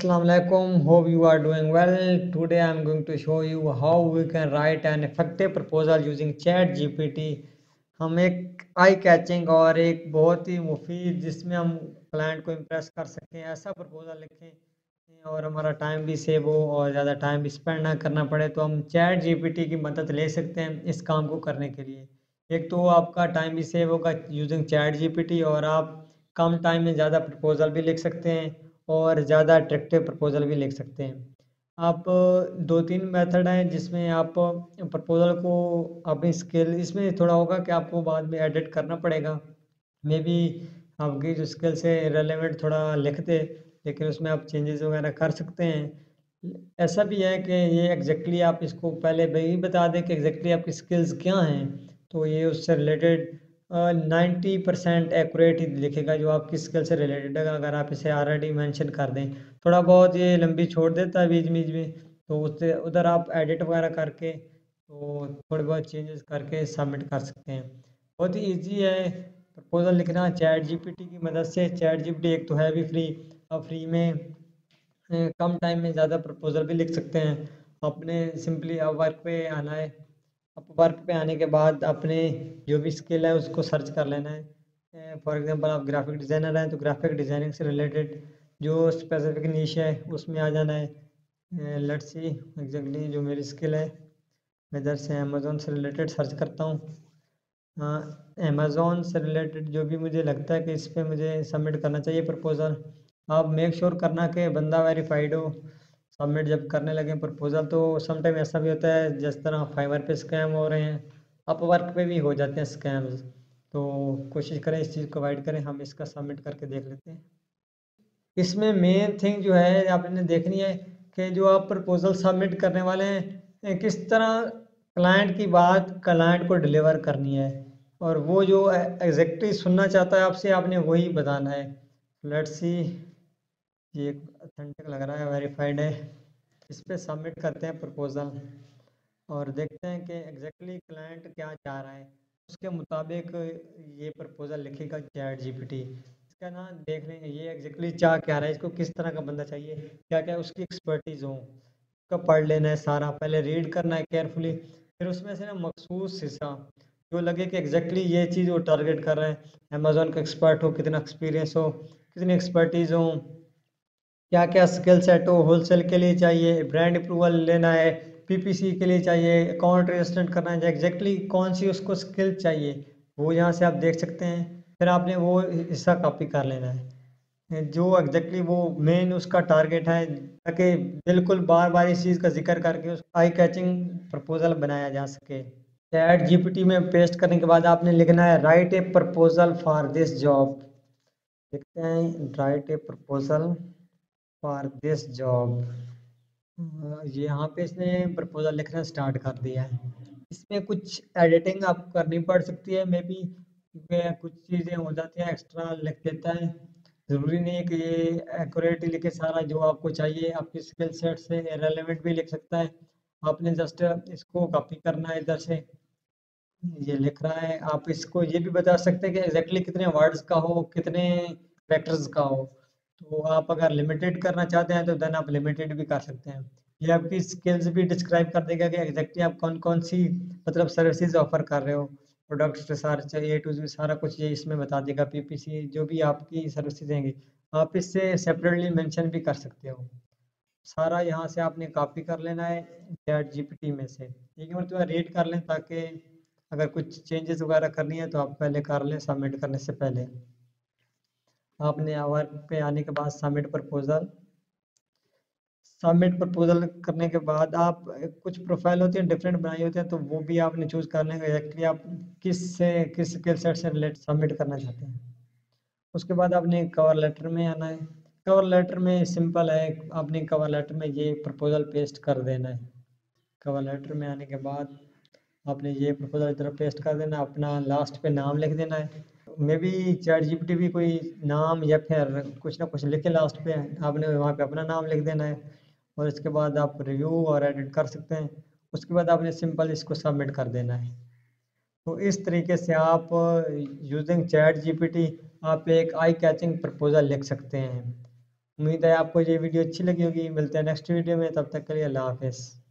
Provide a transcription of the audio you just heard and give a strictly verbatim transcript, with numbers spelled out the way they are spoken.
Assalamu alaikum. Hope you are doing well. Today I am going to show you how we can write an effective proposal using Chat G P T. हम एक eye catching और एक बहुत ही मुफीद जिसमें हम client को impress कर सकें ऐसा प्रपोजल लिखें और हमारा टाइम भी सेव हो और ज़्यादा टाइम भी स्पेंड ना करना पड़े, तो हम चैट जीपीटी की मदद ले सकते हैं इस काम को करने के लिए। एक तो आपका टाइम भी सेव होगा यूजिंग चैट जीपीटी और आप कम टाइम में ज़्यादा प्रपोजल भी लिख सकते हैं और ज़्यादा अट्रैक्टिव प्रपोजल भी लिख सकते हैं। आप दो तीन मेथड हैं जिसमें आप प्रपोजल को अपनी स्किल इसमें थोड़ा होगा कि आपको बाद में एडिट करना पड़ेगा। मे बी आपकी जो स्किल से रेलेवेंट थोड़ा लिख दे, लेकिन उसमें आप चेंजेस वगैरह कर सकते हैं। ऐसा भी है कि ये एग्जैक्टली आप इसको पहले वही बता दें कि एग्जैक्टली आपकी स्किल्स क्या हैं, तो ये उससे रिलेटेड नाइन्टी परसेंट एक्यूरेट ही लिखेगा जो आपकी स्किल से रिलेटेड है। अगर आप इसे ऑलरेडी मेंशन कर दें, थोड़ा बहुत ये लंबी छोड़ देता है बीच बीच में, तो उससे उधर आप एडिट वगैरह करके तो थोड़े बहुत चेंजेस करके सबमिट कर सकते हैं। बहुत ही ईजी है प्रपोजल लिखना चैट जीपीटी की मदद से। चैट जीपीटी एक तो है भी फ्री, और फ्री में अ, कम टाइम में ज़्यादा प्रपोजल भी लिख सकते हैं। अपने सिंपली वर्क पे आना है, अब वर्क पे आने के बाद अपने जो भी स्किल है उसको सर्च कर लेना है। फॉर एग्जांपल आप ग्राफिक डिज़ाइनर हैं तो ग्राफिक डिज़ाइनिंग से रिलेटेड जो स्पेसिफिक नीश है उसमें आ जाना है। लेट्स सी एग्जैक्टली जो मेरी स्किल है, मैं इधर से अमेज़ोन से रिलेटेड सर्च करता हूँ। हाँ, अमेज़ोन से रिलेटेड जो भी मुझे लगता है कि इस पे मुझे सबमिट करना चाहिए प्रपोज़ल। आप मेक श्योर करना कि बंदा वेरीफाइड हो। सबमिट जब करने लगे प्रपोज़ल, तो समटाइम ऐसा भी होता है जिस तरह फाइवर पे स्कैम हो रहे हैं, अपवर्क पे भी हो जाते हैं स्कैम्स। तो कोशिश करें इस चीज़ को अवॉइड करें। हम इसका सबमिट करके देख लेते हैं। इसमें मेन थिंग जो है आपने देखनी है कि जो आप प्रपोज़ल सबमिट करने वाले हैं किस तरह क्लाइंट की बात क्लाइंट को डिलीवर करनी है, और वो जो एग्जैक्टली सुनना चाहता है आपसे आपने वही बताना है। लेट्स सी, ये अथेंटिक लग रहा है, वेरीफाइड है। इस पे सबमिट करते हैं प्रपोज़ल और देखते हैं कि एग्जैक्टली क्लाइंट क्या चाह रहा है, उसके मुताबिक ये प्रपोज़ल लिखेगा चैट जीपीटी। इसका ना देख लेंगे ये एग्जैक्टली चाह क्या रहा है, इसको किस तरह का बंदा चाहिए, क्या क्या उसकी एक्सपर्टीज़ हो, उसका पढ़ लेना है सारा, पहले रीड करना है केयरफुली। फिर उसमें से ना मखसूस हिस्सा जो लगे कि एग्जैक्टली ये चीज़ वो टारगेट कर रहा है, अमेज़ोन का एक्सपर्ट हो, कितना एक्सपीरियंस हो, कितनी एक्सपर्टीज़ हो, क्या क्या स्किल सेट हो, होलसेल के लिए चाहिए, ब्रांड अप्रूवल लेना है, पीपीसी के लिए चाहिए, अकाउंट रजिस्टर करना है, एग्जैक्टली कौन सी उसको स्किल चाहिए वो यहाँ से आप देख सकते हैं। फिर आपने वो हिस्सा कॉपी कर लेना है जो एग्जैक्टली वो मेन उसका टारगेट है, ताकि बिल्कुल बार बार इस चीज़ का जिक्र करके उस आई कैचिंग प्रपोजल बनाया जा सके। चैट जीपीटी में पेस्ट करने के बाद आपने लिखना है write a proposal for this job. लिखते हैं write a proposal for this job. यहाँ पे इसने प्रपोजल लिखना स्टार्ट कर दिया है। इसमें कुछ एडिटिंग आपको करनी पड़ सकती है मे बी, क्योंकि कुछ चीज़ें हो जाती हैं एक्स्ट्रा लिख देता है। ज़रूरी नहीं है कि ये एक्यूरेटली लिखे सारा जो आपको चाहिए, आपकी स्किल सेट से रेलेवेंट भी लिख सकता है। आपने जस्ट इसको कॉपी करना है इधर से, ये लिख रहा है। आप इसको ये भी बता सकते हैं कि एग्जैक्टली कितने वर्ड्स का हो, कितने कैरेक्टर्स का हो। तो आप अगर लिमिटेड करना चाहते हैं तो देन आप लिमिटेड भी कर सकते हैं। ये आपकी स्किल्स भी डिस्क्राइब कर देगा कि एग्जैक्टली आप कौन कौन सी मतलब सर्विसेज ऑफर कर रहे हो, products research A to Z सारा कुछ ये इसमें बता देगा। पीपीसी जो भी आपकी सर्विसेज देंगे आप इससे सेपरेटली मेंशन भी कर सकते हो। सारा यहाँ से आपने कॉपी कर लेना है चैट जीपीटी में से। एक मरतबा रीड कर लें ताकि अगर कुछ चेंजेस वगैरह करनी है तो आप पहले कर लें सबमिट करने से पहले। आपने वर्क पे आने के बाद सबमिट प्रपोजल सबमिट प्रपोजल करने के बाद आप कुछ प्रोफाइल होती है डिफरेंट बनाई होती है, तो वो भी आपने चूज़ कर लेंगे एक्चुअली आप किस से किस स्किल सेट से रिलेट सबमिट करना चाहते हैं। उसके बाद आपने कवर लेटर में आना है। कवर लेटर में सिंपल है, आपने कवर लेटर में ये प्रपोजल पेस्ट कर देना है। कवर लेटर में आने के बाद आपने ये प्रपोजल इधर पेस्ट कर देना, अपना लास्ट पे नाम लिख देना है। मे बी चैट जीपीटी भी कोई नाम या फिर कुछ ना कुछ लिख के लास्ट पे आपने वहाँ पे अपना नाम लिख देना है, और इसके बाद आप रिव्यू और एडिट कर सकते हैं। उसके बाद आपने सिंपल इसको सबमिट कर देना है। तो इस तरीके से आप यूजिंग चैट जीपीटी आप एक आई कैचिंग प्रपोजल लिख सकते हैं। उम्मीद है आपको ये वीडियो अच्छी लगी होगी। मिलते हैं नेक्स्ट वीडियो में, तब तक के लिए अल्लाह हाफिज़।